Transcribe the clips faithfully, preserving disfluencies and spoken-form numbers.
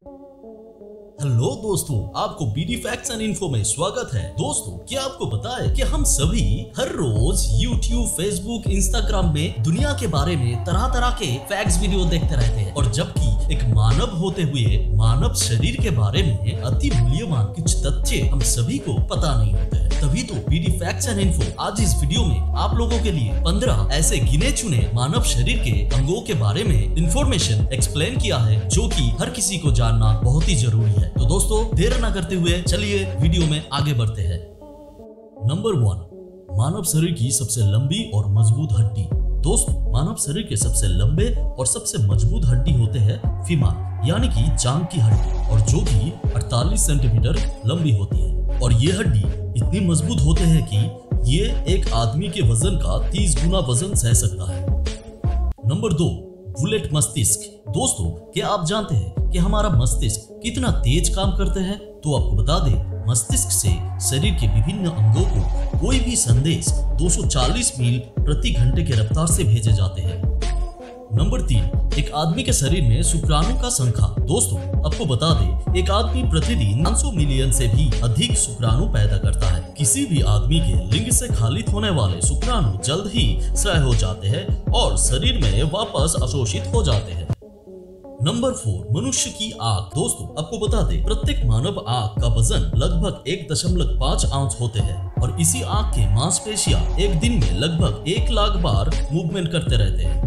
Hello दोस्तों, आपको BD facts and info में स्वागत है। दोस्तों, क्या आपको पता है कि हम सभी हर रोज यूट्यूब, फेसबुक, इंस्टाग्राम में दुनिया के बारे में तरह तरह के फैक्ट्स वीडियो देखते रहते हैं, और जबकि एक मानव होते हुए मानव शरीर के बारे में अति मूल्यवान कुछ तथ्य हम सभी को पता नहीं होते हैं। तभी तो बीडी फैक्ट्स एंड इन्फो आज इस वीडियो में आप लोगों के लिए पंद्रह ऐसे गिने चुने मानव शरीर के अंगों के बारे में इंफॉर्मेशन एक्सप्लेन किया है, जो कि हर किसी को जानना बहुत ही जरूरी है। तो दोस्तों, देर न करते हुए चलिए वीडियो में आगे बढ़ते हैं। नंबर वन, मानव शरीर की सबसे लंबी और मजबूत हड्डी। दोस्तों, मानव शरीर के सबसे लंबे और सबसे मजबूत हड्डी होते हैं फीमर, यानी कि जांघ की हड्डी, और जो कि अड़तालीस सेंटीमीटर लंबी होती है। और ये हड्डी इतनी मजबूत होते हैं कि ये एक आदमी के वजन का तीस गुना वजन सह सकता है। नंबर दो, बुलेट मस्तिष्क। दोस्तों, क्या आप जानते हैं कि हमारा मस्तिष्क कितना तेज काम करते हैं? तो आपको बता दें, मस्तिष्क से शरीर के विभिन्न अंगों को कोई भी संदेश दो सौ चालीस मील प्रति घंटे के रफ्तार से भेजे जाते हैं। नंबर तीन, एक आदमी के शरीर में शुक्राणु का संख्या। दोस्तों, आपको बता दें, एक आदमी प्रतिदिन पाँच सौ मिलियन से भी अधिक शुक्राणु पैदा करता है। किसी भी आदमी के लिंग से खालित होने वाले शुक्राणु जल्द ही क्षय हो जाते हैं और शरीर में वापस अवशोषित हो जाते हैं। नंबर फोर, मनुष्य की आंख। दोस्तों, आपको बता दें, प्रत्येक मानव आंख का वजन लगभग एक दशमलव पाँच आउंस होते हैं, और इसी आंख के मांसपेशियां एक दिन में लगभग एक लाख बार मूवमेंट करते रहते हैं।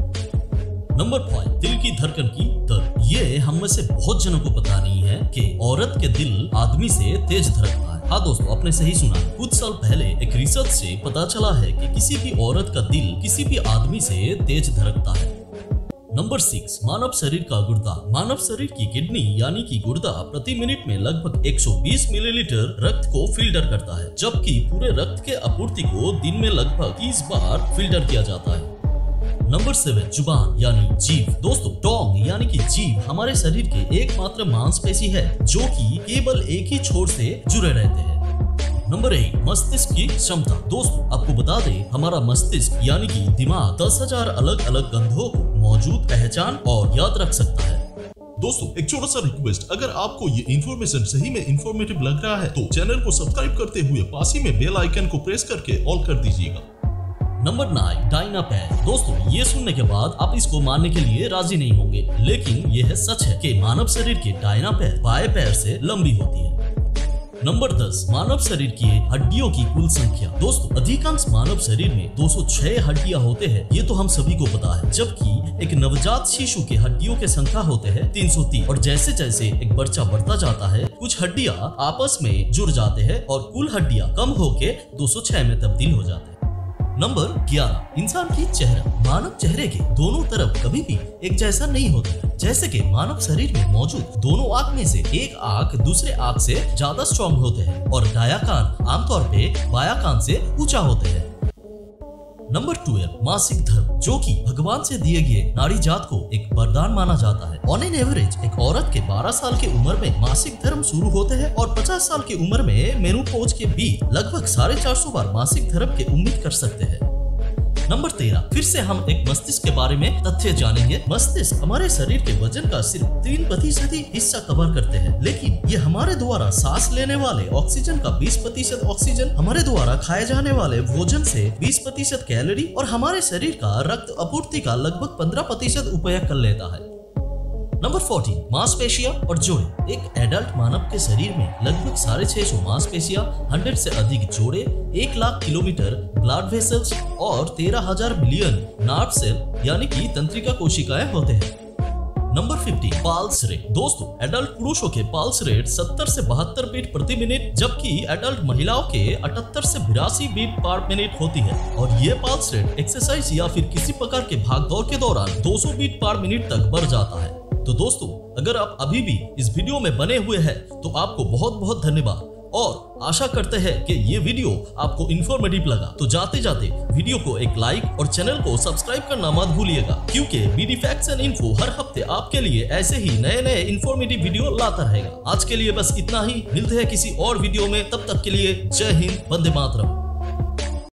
नंबर फाइव, दिल की धड़कन की दर। ये हम में से बहुत जनों को पता नहीं है कि औरत के दिल आदमी से तेज धड़कता है। हाँ दोस्तों, आपने सही सुना। कुछ साल पहले एक रिसर्च से पता चला है कि किसी भी औरत का दिल किसी भी आदमी से तेज धड़कता है। नंबर सिक्स, मानव शरीर का गुर्दा। मानव शरीर की किडनी यानी कि गुर्दा प्रति मिनट में लगभग एक सौ बीस मिलीलीटर रक्त को फिल्टर करता है, जबकि पूरे रक्त के आपूर्ति को दिन में लगभग तीस बार फिल्टर किया जाता है। नंबर सेवन, जुबान यानी जीभ। दोस्तों, टोंग यानी कि जीभ हमारे शरीर के एकमात्र मांसपेशी है जो कि केवल एक ही छोर से जुड़े रहते हैं। नंबर एट, मस्तिष्क की क्षमता। दोस्तों, आपको बता दें, हमारा मस्तिष्क यानी कि दिमाग दस हजार अलग अलग गंधों को मौजूद, पहचान और याद रख सकता है। दोस्तों, एक छोटा सा रिक्वेस्ट, अगर आपको ये इन्फॉर्मेशन सही में इन्फॉर्मेटिव लग रहा है तो चैनल को सब्सक्राइब करते हुए पास ही में बेल आइकन को प्रेस करके ऑल कर दीजिएगा। नंबर नाइन, डायनापैर। दोस्तों, ये सुनने के बाद आप इसको मानने के लिए राजी नहीं होंगे, लेकिन यह सच है कि मानव शरीर की डायनापैर बाएं पैर से लंबी होती है। नंबर दस, मानव शरीर की हड्डियों की कुल संख्या। दोस्तों, अधिकांश मानव शरीर में दो सौ छह हड्डियां होते हैं, ये तो हम सभी को पता है, जबकि एक नवजात शिशु के हड्डियों के संख्या होते हैं तीन सौ तीन। और जैसे जैसे एक बच्चा बढ़ता जाता है, कुछ हड्डियां आपस में जुड़ जाते हैं और कुल हड्डियां कम होके दो सौ छह में तब्दील हो जाते हैं। नंबर ग्यारह, इंसान की चेहरा। मानव चेहरे के दोनों तरफ कभी भी एक जैसा नहीं होता, जैसे कि मानव शरीर में मौजूद दोनों आंख में से एक आंख दूसरे आंख से ज्यादा स्ट्रॉन्ग होते हैं, और दायां कान आमतौर पे बायां कान से ऊंचा होते हैं। नंबर ट्वेल्व, मासिक धर्म, जो कि भगवान से दिए गए नारी जात को एक वरदान माना जाता है। ऑन एन एवरेज एक औरत के बारह साल की उम्र में मासिक धर्म शुरू होते हैं, और पचास साल की उम्र में मेनोपॉज के बीच लगभग साढ़े चार सौ बार मासिक धर्म के उम्मीद कर सकते हैं। नंबर तेरह, फिर से हम एक मस्तिष्क के बारे में तथ्य जानेंगे। मस्तिष्क हमारे शरीर के वजन का सिर्फ तीन प्रतिशत ही हिस्सा कवर करते हैं, लेकिन ये हमारे द्वारा सांस लेने वाले ऑक्सीजन का बीस प्रतिशत ऑक्सीजन, हमारे द्वारा खाए जाने वाले भोजन से बीस प्रतिशत कैलोरी और हमारे शरीर का रक्त आपूर्ति का लगभग पंद्रह प्रतिशत उपयोग कर लेता है। नंबर चौदह, मांसपेशियां और जोड़े। एक एडल्ट मानव के शरीर में लगभग साढ़े छह सौ मांसपेशियां, सौ से अधिक जोड़े, एक लाख किलोमीटर ब्लड वेसल्स और तेरह हजार मिलियन नर्व सेल यानी कि तंत्रिका कोशिकाएं होते हैं। नंबर पंद्रह, पल्स रेट। दोस्तों, एडल्ट पुरुषों के पल्स रेट सत्तर से बहत्तर बीट प्रति मिनट, जबकि एडल्ट महिलाओं के अठहत्तर से बिरासी बीट पर मिनट होती है, और ये पल्स रेट एक्सरसाइज या फिर किसी प्रकार के भाग दौड़ के दौरान दो सौ बीट पर मिनट तक बढ़ जाता है। तो दोस्तों, अगर आप अभी भी इस वीडियो में बने हुए हैं तो आपको बहुत बहुत धन्यवाद, और आशा करते हैं कि ये वीडियो आपको इन्फॉर्मेटिव लगा। तो जाते जाते वीडियो को एक लाइक और चैनल को सब्सक्राइब करना मत भूलिएगा, क्योंकि बीडी फैक्ट्स एंड इन्फो हर हफ्ते आपके लिए ऐसे ही नए नए इन्फॉर्मेटिव वीडियो लाता रहेगा। आज के लिए बस इतना ही, मिलते हैं किसी और वीडियो में, तब तक के लिए जय हिंद, वंदे मातरम।